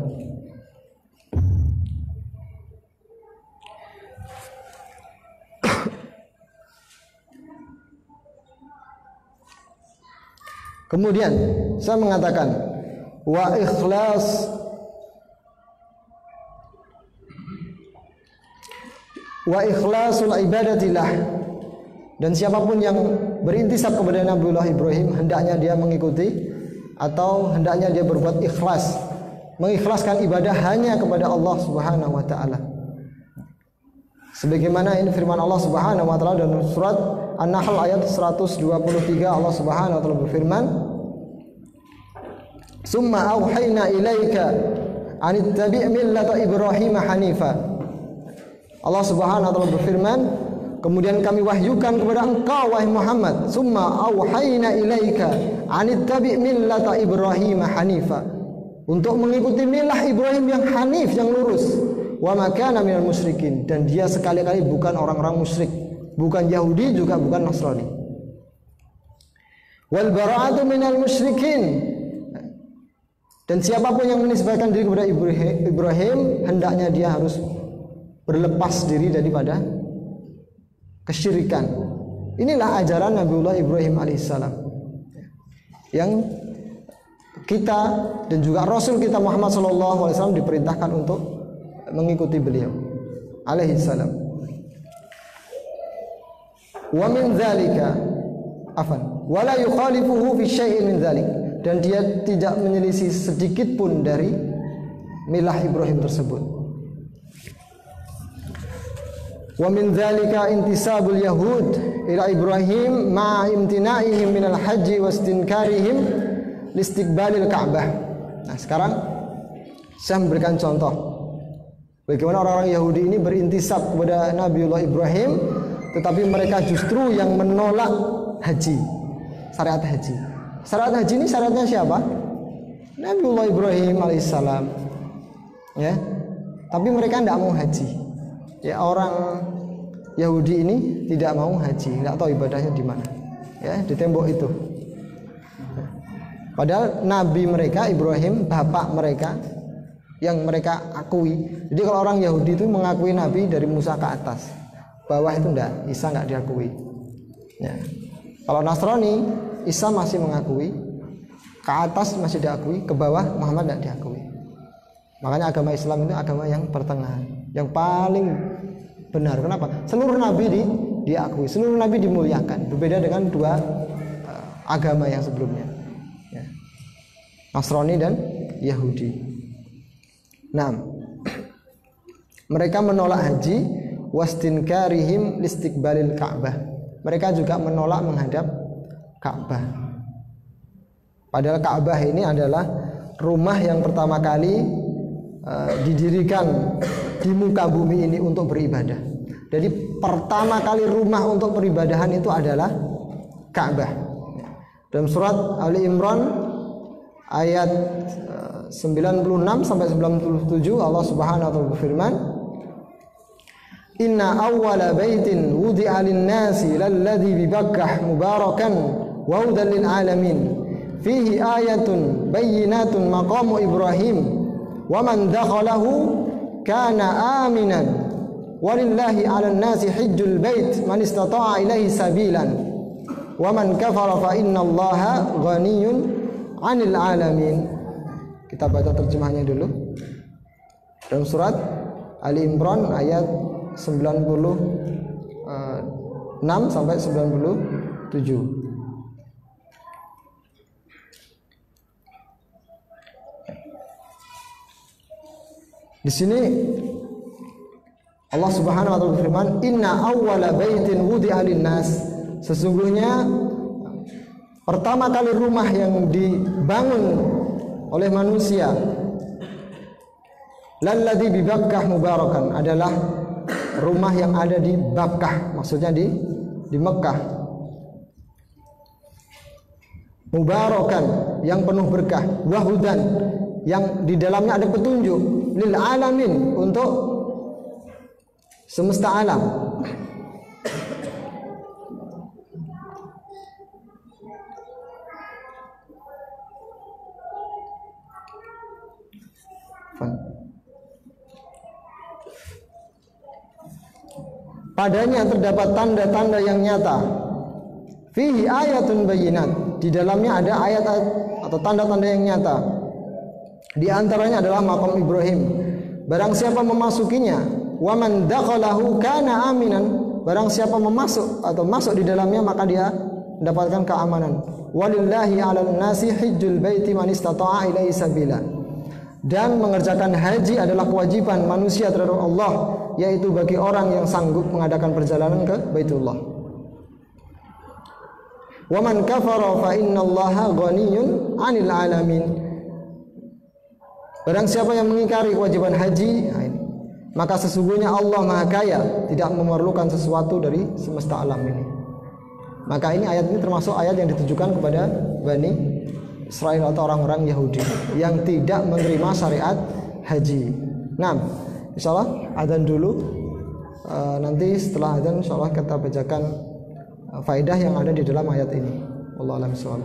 Speaker 1: Kemudian saya mengatakan wa ikhlas wa ikhlasul ibadatillah, dan siapapun yang berintisab kepada Nabiullah Ibrahim hendaknya dia mengikuti atau hendaknya dia berbuat ikhlas, mengikhlaskan ibadah hanya kepada Allah Subhanahu wa taala. Sebagaimana ini firman Allah Subhanahu wa taala dalam surat An-Nahl ayat seratus dua puluh tiga, Allah Subhanahu wa taala berfirman, "Summa auhayna ilaika an ittabi' millata Ibrahim hanifa." Allah Subhanahu wa taala berfirman, kemudian kami wahyukan kepada engkau wahai Muhammad, "Summa auhayna ilaika an ittabi' millata Ibrahim hanifa." Untuk mengikuti milah Ibrahim yang hanif, yang lurus. Wa ma kana minal musyrikin, dan dia sekali-kali bukan orang-orang musyrik, bukan Yahudi juga bukan Nasrani. Wal bara'atu minal musyrikin, dan siapapun yang menisbahkan diri kepada Ibrahim hendaknya dia harus berlepas diri daripada kesyirikan. Inilah ajaran Nabiullah Ibrahim alaihissalam yang kita dan juga Rasul kita Muhammad sallallahu alaihi wasallam diperintahkan untuk mengikuti beliau alaihi salam. Wa min dzalika afan wala yukhalifuhu fi syai'in min dzalik, dan dia tidak menyelisih sedikit pun dari milah Ibrahim tersebut. Wa min dzalika intisabul yahud ila Ibrahim ma'a imtina'ihim minal haji wa istinkarihim listiqbalil Ka'bah. Nah, sekarang saya memberikan contoh bagaimana orang-orang Yahudi ini berintisab kepada Nabiullah Ibrahim, tetapi mereka justru yang menolak haji, syariat haji. Syariat haji ini syariatnya siapa? Nabiullah Ibrahim alaihissalam. Ya, tapi mereka tidak mau haji. Ya, orang Yahudi ini tidak mau haji, tidak tahu ibadahnya di mana. Ya, di tembok itu. Padahal Nabi mereka Ibrahim, bapak mereka yang mereka akui. Jadi kalau orang Yahudi itu mengakui Nabi dari Musa ke atas, bawah itu enggak, Isa enggak diakui. Ya. Kalau Nasrani, Isa masih mengakui, ke atas masih diakui, ke bawah Muhammad enggak diakui. Makanya agama Islam itu agama yang pertengahan, yang paling benar. Kenapa? Seluruh Nabi di, diakui, seluruh Nabi dimuliakan. Berbeda dengan dua uh, agama yang sebelumnya, ya. Nasrani dan Yahudi. Nah, mereka menolak haji, wastinkarihim listiqbalil Ka'bah. Mereka juga menolak menghadap Ka'bah. Padahal Ka'bah ini adalah rumah yang pertama kali uh, didirikan di muka bumi ini untuk beribadah. Jadi pertama kali rumah untuk peribadahan itu adalah Ka'bah. Dalam surat Ali Imran ayat uh, sembilan puluh enam sampai sembilan puluh tujuh, Allah Subhanahu wa taala berfirman, "Inna awwala baitin wudi'a lin-nasi lalladzi bi Bakkah mubarakan wa hudan lil alamin fihi ayatun bayyinatun maqamu Ibrahim wa man dakhalahu kana aminan walillahi 'alan nasi hajjul bait man istata'a ilaihi sabilan wa man kafara fa innallaha ghaniyyun 'anil alamin." Kita baca terjemahnya dulu. Dalam surat Ali Imran ayat sembilan puluh enam sampai sembilan puluh tujuh. Di sini Allah Subhanahu wa taala berfirman, "Inna awwala baitin wudi'a lin-nas." Sesungguhnya pertama kali rumah yang dibangun oleh manusia, lalladzi bi Bakkah mubarakan, adalah rumah yang ada di Bakkah, maksudnya di di Mekah. Mubarakan, yang penuh berkah, wahudan, yang di dalamnya ada petunjuk, lil alamin, untuk semesta alam. Padanya terdapat tanda-tanda yang nyata. Fihi ayatun bayyinat, di dalamnya ada ayat-ayat atau tanda-tanda yang nyata. Di antaranya adalah makam Ibrahim. Barang siapa memasukinya, wa man dakhalahu kana aminan, barang siapa memasuk atau masuk di dalamnya maka dia mendapatkan keamanan. Walillahi 'alan nasi hajjul baiti man istata'a ilaihi sabila. Dan mengerjakan haji adalah kewajiban manusia terhadap Allah, yaitu bagi orang yang sanggup mengadakan perjalanan ke Baitullah. Wa man kafara fa innallaha ghaniyyun 'anil 'alamin. Barang siapa yang mengingkari kewajiban haji, maka sesungguhnya Allah Maha Kaya, tidak memerlukan sesuatu dari semesta alam ini. Maka ini ayat ini termasuk ayat yang ditujukan kepada Bani Israel atau orang-orang Yahudi yang tidak menerima syariat haji. Nah, insyaallah adzan dulu. E, nanti setelah adzan insyaallah kita bacakan e, faedah yang ada di dalam ayat ini. Wallahu a'lam bishawab.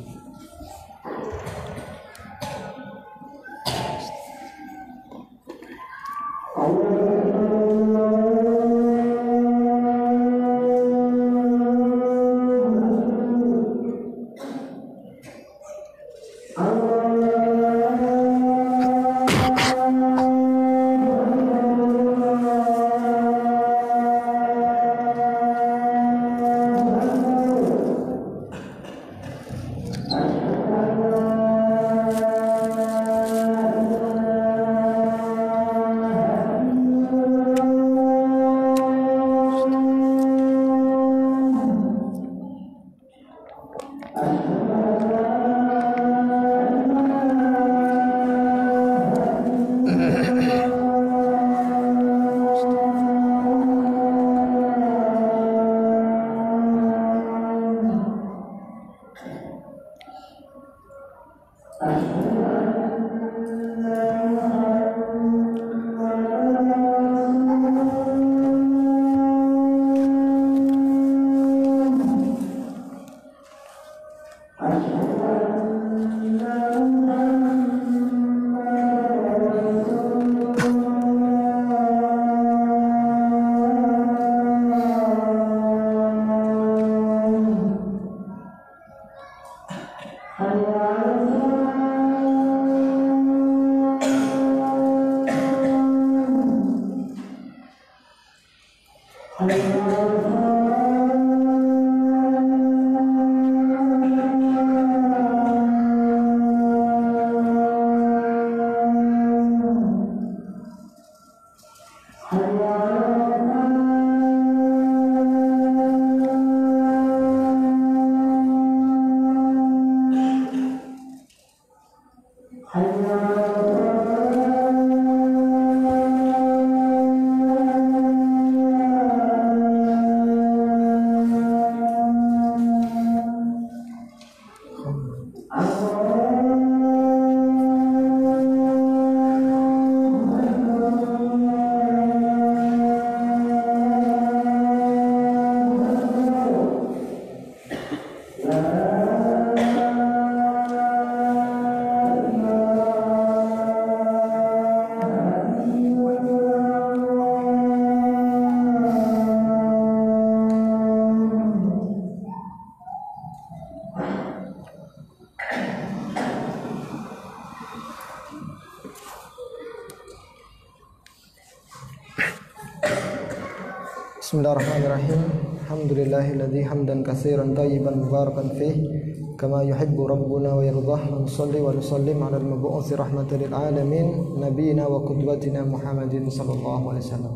Speaker 1: Bismillahirrahmanirrahim. Alhamdulillahilladzi hamdan katsiran thayyiban mubarakan fih kama yuhibbu rabbuna wa yardah. Wa nusalli wa nusallim 'alal mab'uutsi rahmatan lil alamin nabiyina wa qudwatina Muhammadin sallallahu alaihi wasallam.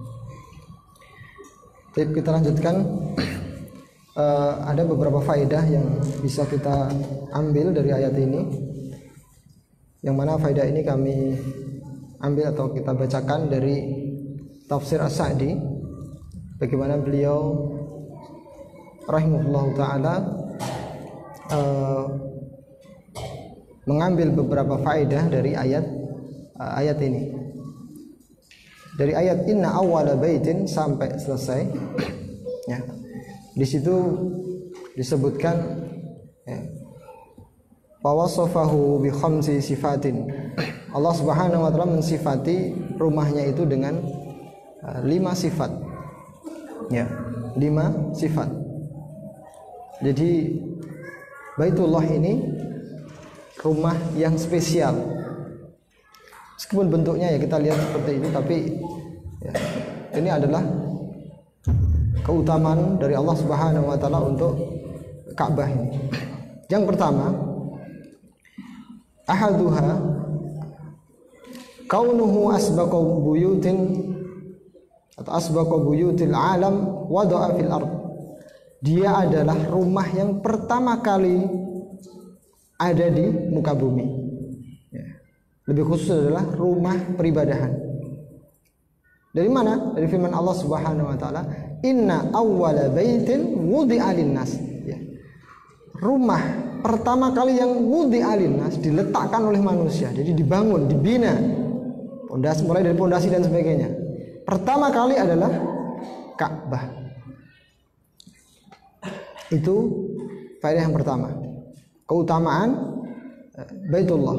Speaker 1: Baik, kita lanjutkan. Uh, ada beberapa faedah yang bisa kita ambil dari ayat ini, yang mana faedah ini kami ambil atau kita bacakan dari tafsir As-Sa'di. Bagaimana beliau rahimahullahu ta'ala uh, mengambil beberapa faedah dari ayat uh, ayat ini. Dari ayat inna awwala baitin sampai selesai ya. Di situ disebutkan ya, fawasafahu bi khamsi sifatin. Allah Subhanahu wa taala mensifati rumahnya itu dengan uh, lima sifat. Ya, lima sifat. Jadi Baitullah ini rumah yang spesial. Meskipun bentuknya ya kita lihat seperti itu, tapi Ya. Ini adalah keutamaan dari Allah Subhanahu wa taala untuk Ka'bah ini. Yang pertama, ahaduha kaunuhu asbaqa buyutin atau asbaqa buyutil alam wada'a fil ard. Dia adalah rumah yang pertama kali ada di muka bumi. Ya. Lebih khusus adalah rumah peribadahan. Dari mana? Dari firman Allah Subhanahu wa taala, "Inna awwala baitin wudi'a lin-nas." Ya. Rumah pertama kali yang wudi'a lin-nas, diletakkan oleh manusia. Jadi dibangun, dibina. Pondasi, mulai dari pondasi dan sebagainya. Pertama kali adalah Ka'bah. Itu faedah yang pertama. Keutamaan Baitullah.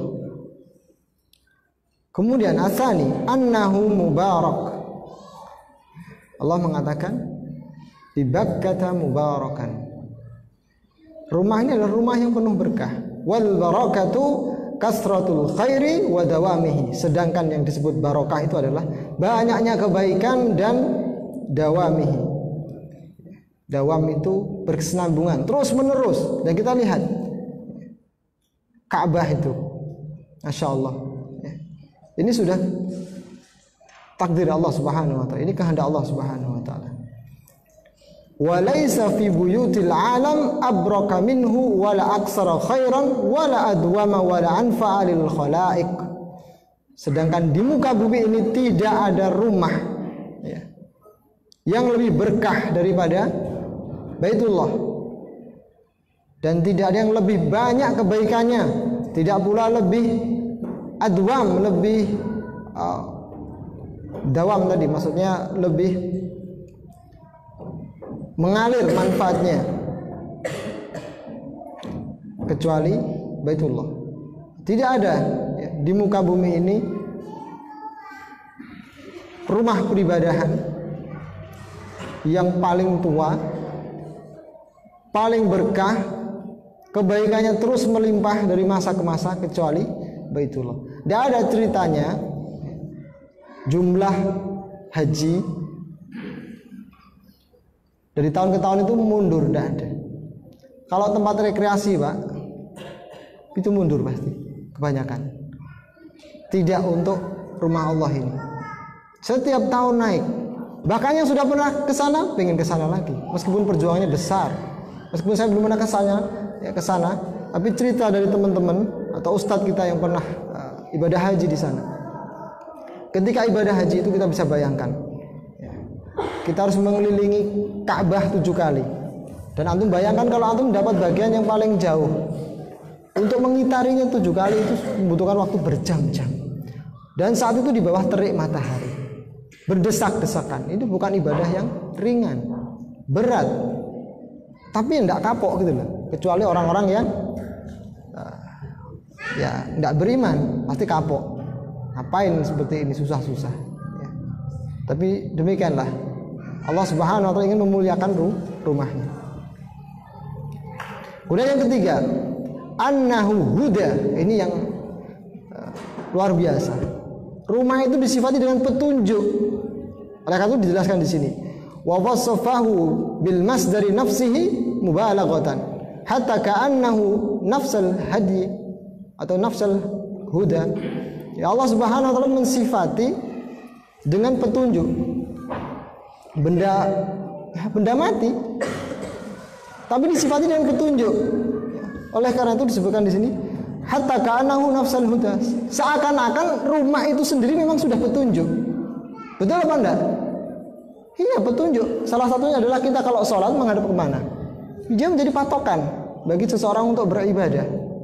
Speaker 1: Kemudian asani annahu mubarak. Allah mengatakan di Bakkah mubarakan. Rumah ini adalah rumah yang penuh berkah. Wal barakatu kasratul khairi wa dawamihi. Sedangkan yang disebut barokah itu adalah banyaknya kebaikan dan dawamihi. Dawam itu berkesinambungan, terus menerus. Dan kita lihat Ka'bah itu, Masya Allah. Ini sudah takdir Allah Subhanahu wa taala. Ini kehendak Allah Subhanahu wa taala. Wa laisa fi buyutil alam abraka minhu wala aksara khairan wala adwama wala anfa'a lil khalaiq. Sedangkan di muka bumi ini tidak ada rumah ya, yang lebih berkah daripada Baitullah, dan tidak ada yang lebih banyak kebaikannya, tidak pula lebih adwam, lebih uh, dawam tadi, maksudnya lebih mengalir manfaatnya kecuali Baitullah. Tidak ada ya, di muka bumi ini rumah peribadahan yang paling tua, paling berkah, kebaikannya terus melimpah dari masa ke masa kecuali Baitullah. Tidak ada ceritanya jumlah haji dari tahun ke tahun itu mundur, tidak ada. Kalau tempat rekreasi Pak, itu mundur pasti, kebanyakan. Tidak untuk rumah Allah ini. Setiap tahun naik. Bahkan yang sudah pernah ke sana, pengen ke sana lagi. Meskipun perjuangannya besar. Meskipun saya belum pernah ke sana, ya ke sana, tapi cerita dari teman-teman atau ustadz kita yang pernah uh, ibadah haji di sana. Ketika ibadah haji itu kita bisa bayangkan, ya, kita harus mengelilingi Ka'bah tujuh kali. Dan antum bayangkan kalau antum dapat bagian yang paling jauh, untuk mengitarinya tujuh kali itu membutuhkan waktu berjam-jam. Dan saat itu di bawah terik matahari, berdesak-desakan. Itu bukan ibadah yang ringan, berat. Tapi tidak kapok gitu loh, kecuali orang-orang yang uh, ya tidak beriman pasti kapok. Ngapain seperti ini susah-susah ya. Tapi demikianlah Allah Subhanahu wa taala ingin memuliakan rumahnya. Kemudian yang ketiga, annahu huda. Ini yang uh, luar biasa. Rumah itu disifati dengan petunjuk. Oleh karena itu dijelaskan di sini. Wa wasafahu bil masdari nafsihi mubalaghatan hatta ka'annahu nafsal hadi atau nafsal huda. Ya, Allah Subhanahu wa taala mensifati dengan petunjuk benda benda mati, tapi disifati dengan petunjuk. Oleh karena itu disebutkan di sini hatta ka'annahu nafsal huda. Seakan-akan rumah itu sendiri memang sudah petunjuk. Betul apa enggak? Iya, petunjuk. Salah satunya adalah kita kalau sholat menghadap kemana? Dia menjadi patokan bagi seseorang untuk beribadah.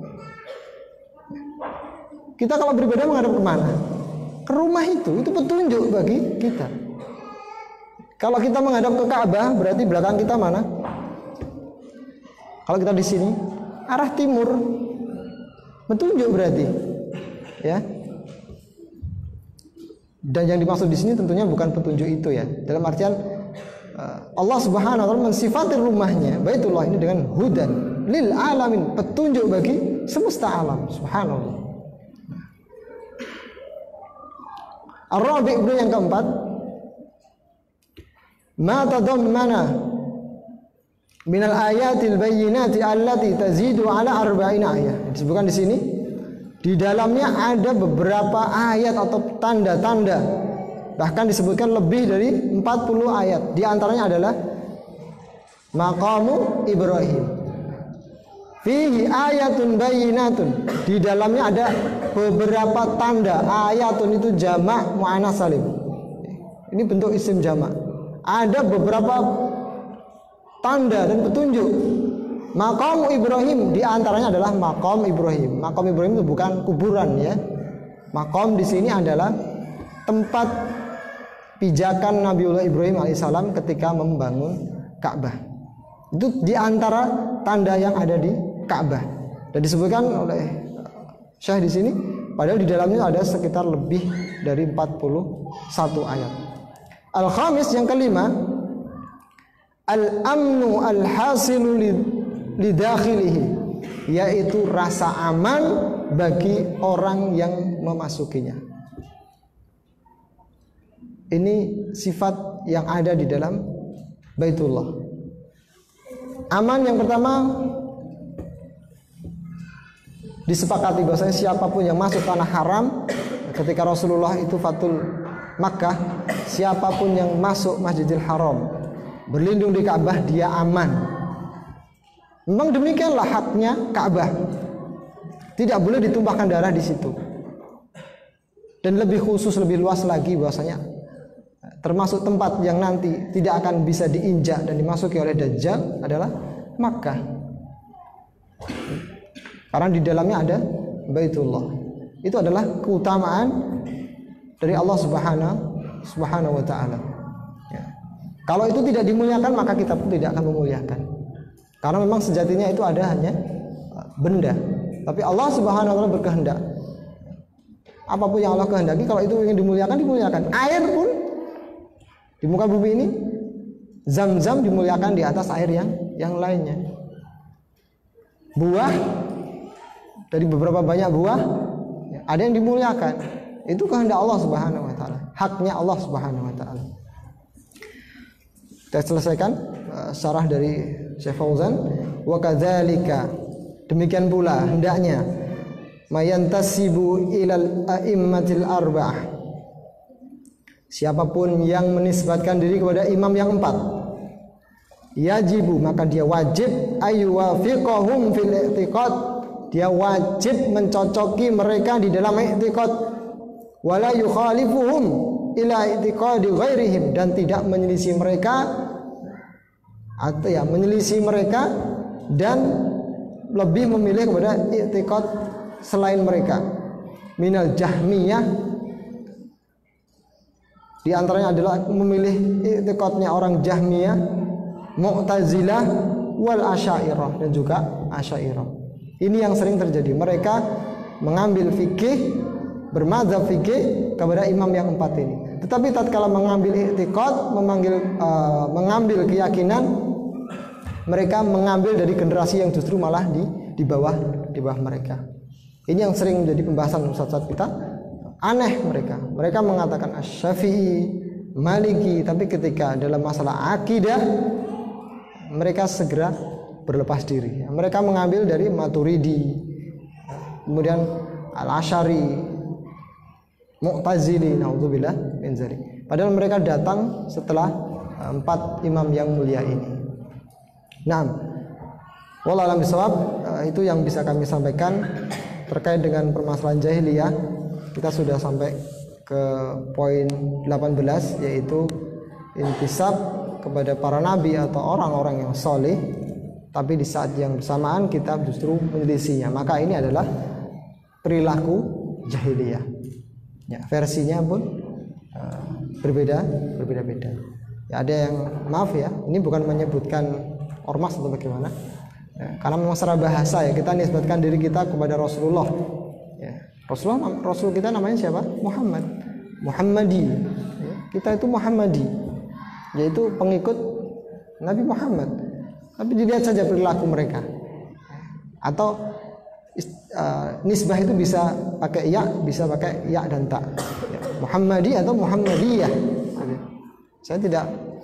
Speaker 1: Kita kalau beribadah menghadap kemana? Ke rumah itu. Itu petunjuk bagi kita. Kalau kita menghadap ke Ka'bah, berarti belakang kita mana? Kalau kita di sini, arah timur. Petunjuk berarti. Ya. Dan yang dimaksud di sini tentunya bukan petunjuk itu ya. Dalam artian Allah Subhanahu wa taala mensifati rumahnya Baitullah ini dengan hudan lil alamin, petunjuk bagi semesta alam. Subhanallah. Ar-Rabi' yang keempat, ma tadammana minal ayatil bayyinati allati tazidu ala arba'ina ayat. Disebutkan di sini di dalamnya ada beberapa ayat atau tanda-tanda, bahkan disebutkan lebih dari empat puluh ayat. Di antaranya adalah maqamu Ibrahim. Fihi ayatun bayyinatun. Di dalamnya ada beberapa tanda. Ayatun itu jamak muannats salim. Ini bentuk isim jamak. Ada beberapa tanda dan petunjuk. Maqam Ibrahim, di antaranya adalah maqam Ibrahim. Maqam Ibrahim itu bukan kuburan ya. Maqam di sini adalah tempat pijakan Nabiullah Ibrahim alaihissalam ketika membangun Ka'bah. Itu di antara tanda yang ada di Ka'bah. Dan disebutkan oleh Syekh di sini, padahal di dalamnya ada sekitar lebih dari empat puluh satu ayat. Al-khamis, yang kelima, al-amnu al-hasilu lidakhilihi, yaitu rasa aman bagi orang yang memasukinya. Ini sifat yang ada di dalam Baitullah. Aman yang pertama, disepakati bahwasanya siapapun yang masuk tanah haram ketika Rasulullah itu fatul Makkah, siapapun yang masuk Masjidil Haram berlindung di Ka'bah, dia aman. Memang demikianlah haknya Ka'bah. Tidak boleh ditumpahkan darah di situ. Dan lebih khusus, lebih luas lagi bahwasanya termasuk tempat yang nanti tidak akan bisa diinjak dan dimasuki oleh Dajjal adalah Makkah. Karena di dalamnya ada Baitullah. Itu adalah keutamaan dari Allah Subhanahu Subhanahu wa taala. Ya. Kalau itu tidak dimuliakan, maka kita pun tidak akan memuliakan. Karena memang sejatinya itu ada hanya benda. Tapi Allah Subhanahu wa taala berkehendak. Apapun yang Allah kehendaki, kalau itu ingin dimuliakan, dimuliakan. Air pun di muka bumi ini, Zam-Zam dimuliakan di atas air yang yang lainnya. Buah, dari beberapa banyak buah, ada yang dimuliakan. Itu kehendak Allah Subhanahu wa taala, haknya Allah Subhanahu wa taala. Kita selesaikan uh, syarah dari Syekh Fauzan. Wa kadzalika, demikian pula hendaknya mayantasibu ilal a'immatil arba'ah, siapapun yang menisbatkan diri kepada imam yang empat, yajibu, maka dia wajib ayyuwafiqahum fil i'tiqad, dia wajib mencocoki mereka di dalam i'tiqad, wala yukhalifuhum ila i'tiqadi ghairihim, dan tidak menyelisih mereka atau ya menyelisih mereka dan lebih memilih kepada i'tiqad selain mereka. Minal Jahmiyah, di antaranya adalah memilih i'tiqadnya orang Jahmiyah, Mu'tazilah, wal Asy'ariyah, dan juga Asy'ariyah. Ini yang sering terjadi. Mereka mengambil fikih, bermadzhab fikih kepada imam yang empat ini. Tetapi tatkala mengambil i'tiqad, memanggil uh, mengambil keyakinan, mereka mengambil dari generasi yang justru malah di di bawah di bawah mereka. Ini yang sering menjadi pembahasan ustaz-ustaz kita. Aneh mereka. Mereka mengatakan Asy-Syafi'i, Maliki, tapi ketika dalam masalah akidah mereka segera berlepas diri. Mereka mengambil dari Maturidi, kemudian Al-Asy'ari, Mu'tazili, naudzubillah min dzalik. Padahal mereka datang setelah empat imam yang mulia ini. Naam. Wallahu a'lam bishawab. Itu yang bisa kami sampaikan terkait dengan permasalahan jahiliyah. Kita sudah sampai ke poin delapan belas, yaitu intisab kepada para nabi atau orang-orang yang soleh, tapi di saat yang bersamaan kita justru menyelisihinya. Maka ini adalah perilaku jahiliyah. Ya, versinya pun uh, berbeda, berbeda-beda. Ya, ada yang maaf ya, ini bukan menyebutkan ormas atau bagaimana. Ya, karena memang secara bahasa ya kita nisbatkan diri kita kepada Rasulullah. Ya, Rasulullah, Rasul kita namanya siapa? Muhammad, Muhammadi. Ya, kita itu Muhammadi, yaitu pengikut Nabi Muhammad. Tapi dilihat saja perilaku mereka. Atau Uh, nisbah itu bisa pakai ya, bisa pakai ya dan tak. Ya, Muhammadi atau Muhammadiyah. Saya tidak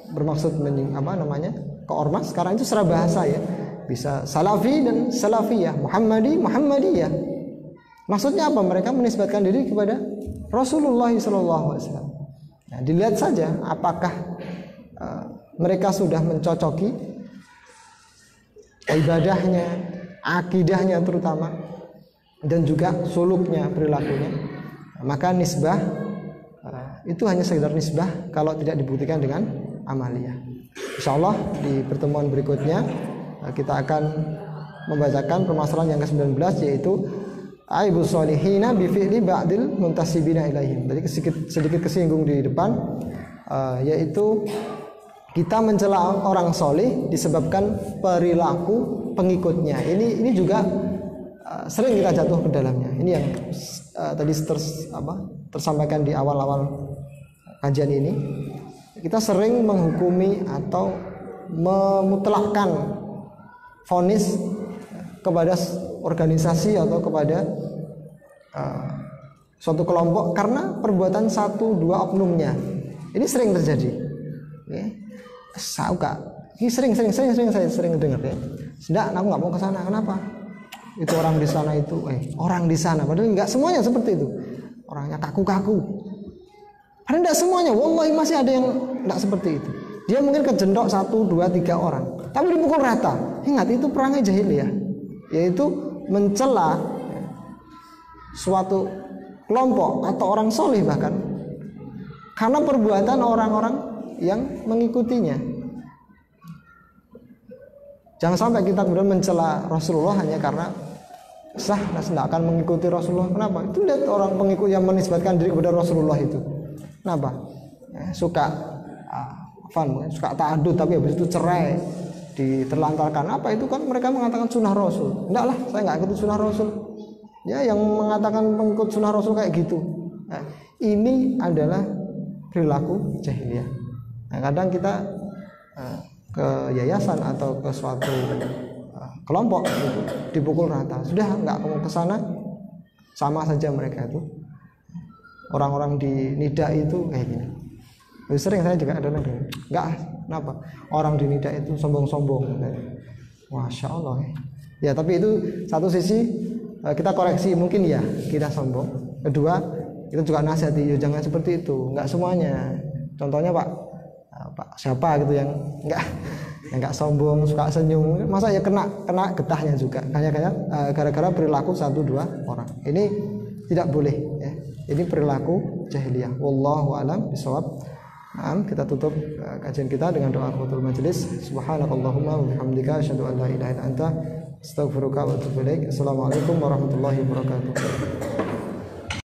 Speaker 1: bermaksud menying, apa namanya ke ormas. Sekarang itu secara bahasa ya, bisa salafi dan salafiyah, Muhammadi, Muhammadiyah. Maksudnya apa? Mereka menisbatkan diri kepada Rasulullah shallallahu alaihi wasallam. Nah, dilihat saja apakah uh, mereka sudah mencocoki ibadahnya, akidahnya terutama, dan juga suluknya, perilakunya. Maka nisbah uh, itu hanya sekedar nisbah kalau tidak dibuktikan dengan amaliyah. Insyaallah di pertemuan berikutnya uh, kita akan membacakan permasalahan yang ke sembilan belas, yaitu aibus solihina bi fi'li ba'dil muntasibina ilaihim. Jadi sedikit, sedikit kesinggung di depan, uh, yaitu kita mencela orang soleh disebabkan perilaku pengikutnya. Ini ini juga uh, sering kita jatuh ke dalamnya. Ini yang uh, tadi ters, apa, tersampaikan di awal-awal kajian ini. Kita sering menghukumi atau memutlakkan vonis kepada organisasi atau kepada uh, suatu kelompok karena perbuatan satu dua oknumnya. Ini sering terjadi. Ya. Sauka. Ini sering sering sering sering saya sering dengar ya. Sudah, aku nggak mau ke sana. Kenapa? Itu orang di sana itu, eh orang di sana. Padahal nggak semuanya seperti itu. Orangnya kaku-kaku. Padahal nggak semuanya. Wallahi masih ada yang nggak seperti itu. Dia mungkin kejendok satu, dua, tiga orang, tapi dipukul rata. Ingat, itu perangai jahiliyah, yaitu mencela suatu kelompok atau orang soleh bahkan karena perbuatan orang-orang yang mengikutinya. Jangan sampai kita kemudian mencela Rasulullah hanya karena sah, tidak akan mengikuti Rasulullah. Kenapa? Itu lihat orang pengikut yang menisbatkan diri kepada Rasulullah itu. Kenapa? Ya, suka Fan, suka ta'adud tapi habis itu cerai, diterlantarkan. Apa itu? Kan mereka mengatakan sunnah Rasul. Enggak lah, saya enggak ikut sunnah Rasul. Ya, yang mengatakan pengikut sunnah Rasul kayak gitu. Nah, ini adalah perilaku jahiliyah. Nah, kadang kita uh, ke yayasan atau ke suatu uh, kelompok gitu, dipukul rata. Sudah enggak kamu ke sana, sama saja mereka itu. Orang-orang di Nida itu kayak gini. Sering saya juga ada dengar, enggak, kenapa? Orang di Nida itu sombong-sombong. Masya Allah. Ya, tapi itu satu sisi kita koreksi, mungkin ya kita sombong. Kedua, kita juga nasihati, ya jangan seperti itu. Enggak semuanya. Contohnya Pak, Pak siapa gitu yang enggak, yang enggak sombong, suka senyum. Masa ya kena kena getahnya juga. Hanya-hanya gara-gara perilaku satu dua orang. Ini tidak boleh. Ya. Ini perilaku jahiliyah. Wallahu a'lam bishawab. Nah, kita tutup uh, kajian kita dengan doa kafatul majelis. Subhanakallahumma wa bihamdika asyhadu an la ilaha illa anta astaghfiruka wa atubu ilaik. Assalamualaikum warahmatullahi wabarakatuh.